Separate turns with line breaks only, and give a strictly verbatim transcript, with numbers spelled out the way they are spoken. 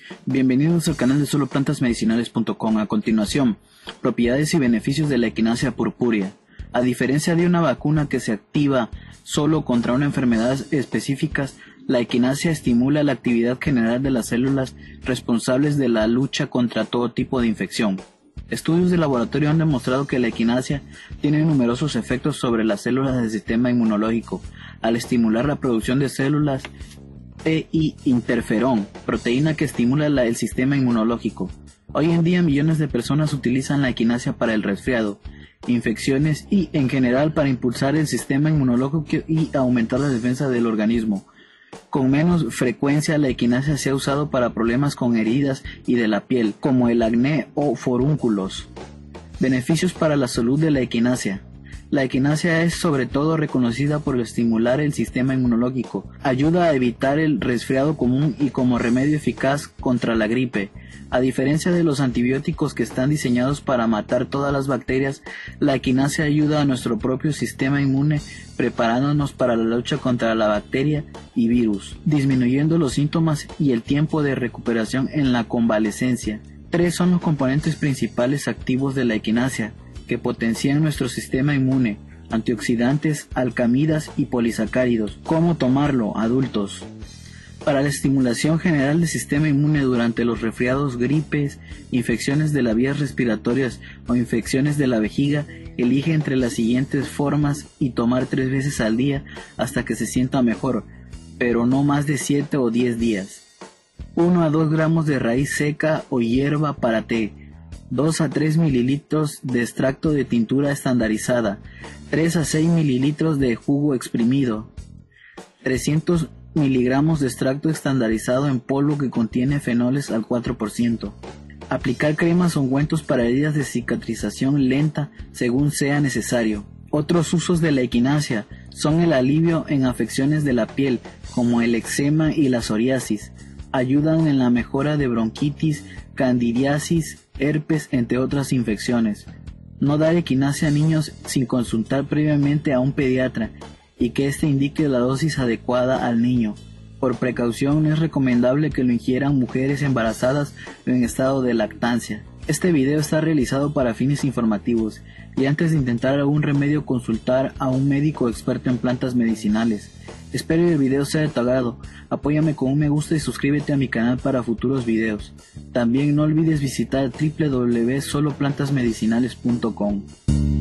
Bienvenidos al canal de solo plantas medicinales punto com. A continuación, propiedades y beneficios de la equinacia purpúrea. A diferencia de una vacuna que se activa solo contra una enfermedad específica, la equinacia estimula la actividad general de las células responsables de la lucha contra todo tipo de infección. Estudios de laboratorio han demostrado que la equinacia tiene numerosos efectos sobre las células del sistema inmunológico, al estimular la producción de células T y interferón, proteína que estimula la, el sistema inmunológico. Hoy en día millones de personas utilizan la equinacia para el resfriado, infecciones y en general para impulsar el sistema inmunológico y aumentar la defensa del organismo. Con menos frecuencia la equinacia se ha usado para problemas con heridas y de la piel, como el acné o forúnculos. Beneficios para la salud de la equinacia. La equinacia es sobre todo reconocida por estimular el sistema inmunológico, ayuda a evitar el resfriado común y como remedio eficaz contra la gripe. A diferencia de los antibióticos que están diseñados para matar todas las bacterias, la equinacia ayuda a nuestro propio sistema inmune preparándonos para la lucha contra la bacteria y virus, disminuyendo los síntomas y el tiempo de recuperación en la convalecencia. Tres son los componentes principales activos de la equinacia, que potencian nuestro sistema inmune: antioxidantes, alcamidas y polisacáridos. ¿Cómo tomarlo, adultos? Para la estimulación general del sistema inmune durante los resfriados, gripes, infecciones de las vías respiratorias o infecciones de la vejiga, elige entre las siguientes formas y tomar tres veces al día hasta que se sienta mejor, pero no más de siete o diez días. uno a dos gramos de raíz seca o hierba para té, dos a tres mililitros de extracto de tintura estandarizada, tres a seis mililitros de jugo exprimido, trescientos miligramos de extracto estandarizado en polvo que contiene fenoles al cuatro por ciento. Aplicar cremas o ungüentos para heridas de cicatrización lenta según sea necesario. Otros usos de la equinacia son el alivio en afecciones de la piel, como el eczema y la psoriasis. Ayudan en la mejora de bronquitis, candidiasis, herpes, entre otras infecciones. No dar equinacia a niños sin consultar previamente a un pediatra y que éste indique la dosis adecuada al niño. Por precaución no es recomendable que lo ingieran mujeres embarazadas o en estado de lactancia. Este video está realizado para fines informativos y antes de intentar algún remedio consultar a un médico experto en plantas medicinales. Espero que el video sea de tu agrado. Apóyame con un me gusta y suscríbete a mi canal para futuros videos. También no olvides visitar w w w punto solo plantas medicinales punto com.